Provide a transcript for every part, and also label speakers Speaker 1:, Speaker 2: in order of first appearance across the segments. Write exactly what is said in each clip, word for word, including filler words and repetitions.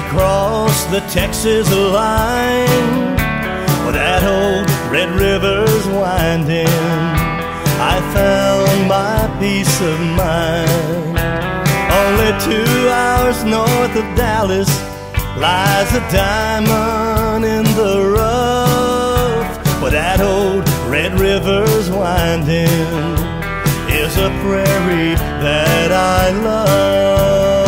Speaker 1: across the Texas line, where that old Red River's winding, I found my peace of mind. Only two hours north of Dallas lies a diamond in the rough, where that old Red River's winding is a prairie that I love.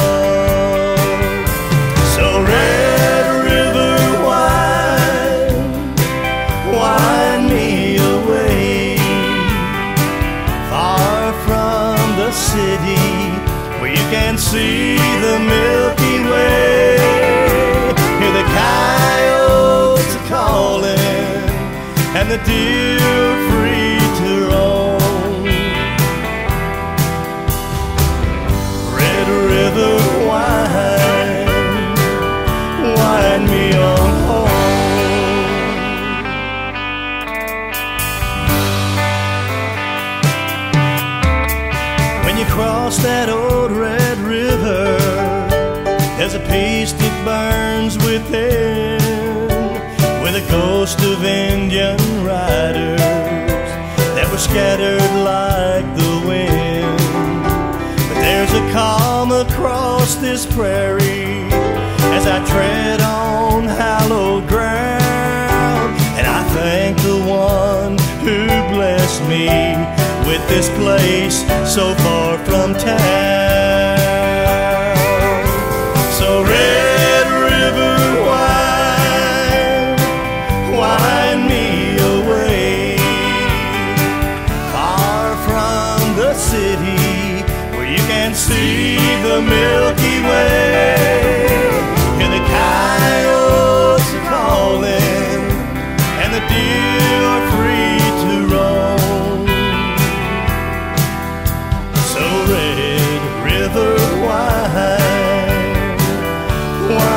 Speaker 1: So Red River, wind, wind me away, far from the city, where you can see the Milky Way. Hear the coyotes are calling, and the deer are free to roam. Red River, wind, wind me on home. When you cross that old Red River, there's a peace that burns within, with a ghost of Indian riders that were scattered like the wind. But there's a calm across this prairie as I tread on hallowed ground, and I thank the one who blessed me with this place so far from town. So Red River, wind, wind me away, far from the city, where you can see the Milky Way. Hear the coyotes are calling, and the deer are free to roam. So Red River, wind, wind